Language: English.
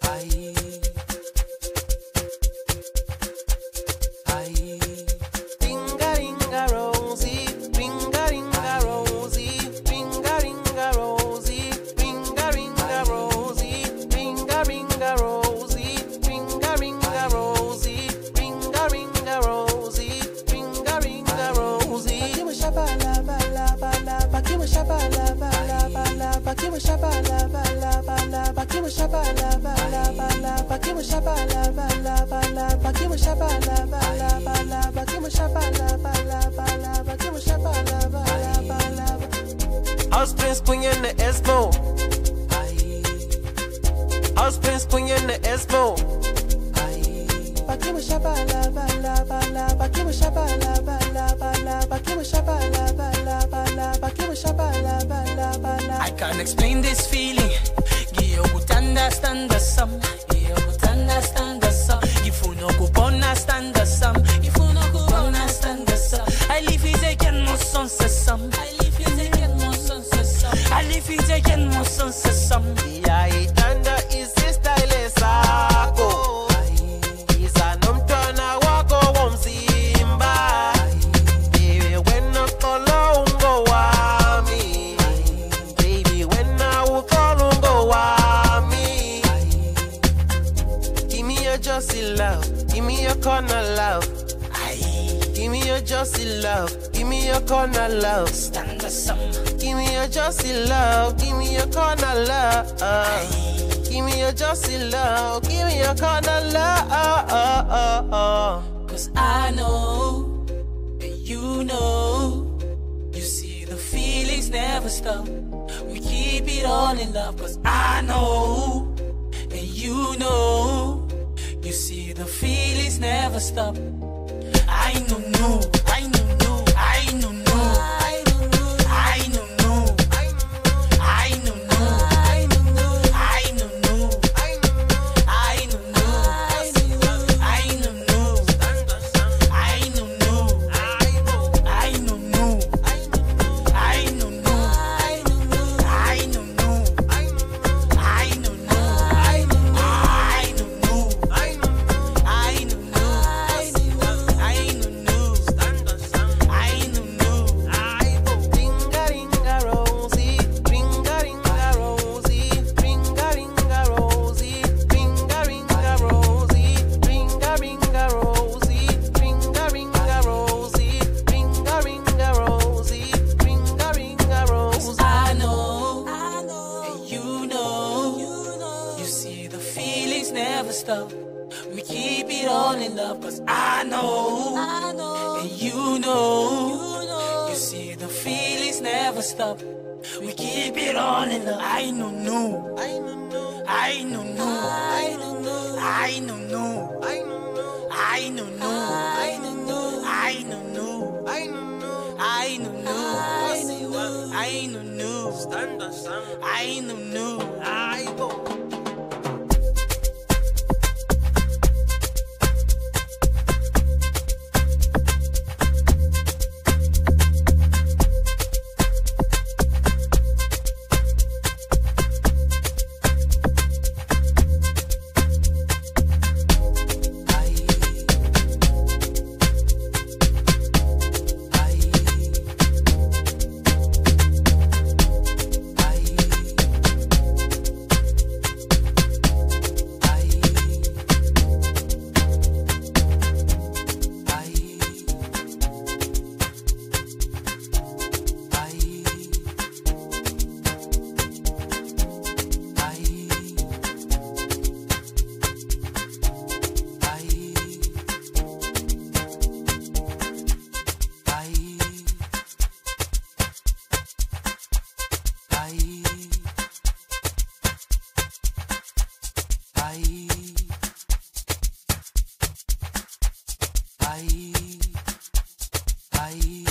House Prince punha na azmo. House Prince punha na azmo. I can't explain this feeling. You would understand the sum. You would understand the sum. If you no go understand the sum. If you no go understand the sum. I live it again, more sons sum. I live it again, more sons sum. I live it again, more sons sum. Yeah, itanda is style sako. Isa nomtona wako womsimba. Baby, when I call go wami. Baby, when I call go wami. Give me your juicy love. Give me your corner love. Give me your juicy love. Give me your corner love. Stand the sum. Give me your juicy love. Give me your corner love. Give me your juicy love. Give me your corner love. Cause I know, and you know. You see the feelings never stop. We keep it all in love. Cause I know, and you know. You see the feelings never stop. I know, I know, I know, I know, I know, I know, I know, I know, I know, stop. We keep it all in love, cause I know, and you know, you see the feelings never stop. We keep it all in love. I know, I know, I know, I know, I know, I know, I know, I know, I know, I know, stand the sun. I know, I go. I